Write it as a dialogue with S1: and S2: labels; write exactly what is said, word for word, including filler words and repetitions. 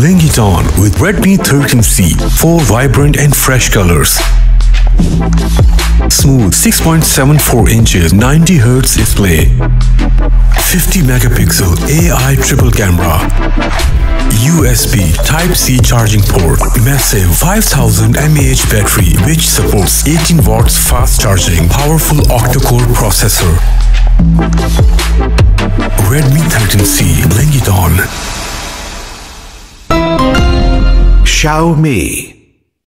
S1: Bling it on with Redmi thirteen C. Four vibrant and fresh colors. Smooth six point seven four inches ninety hertz display. fifty megapixel A I triple camera. U S B Type-C charging port. Massive five thousand milliamp hour battery which supports eighteen watts fast charging. Powerful octa-core processor. Redmi thirteen C. Bling it on.
S2: Xiaomi